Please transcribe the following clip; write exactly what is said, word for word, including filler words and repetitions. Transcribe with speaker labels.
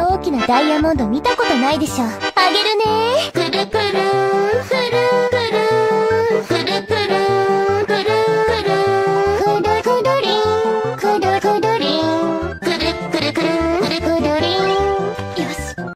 Speaker 1: 大きなダイヤモンド見たことないでしょ。あげるねー。くる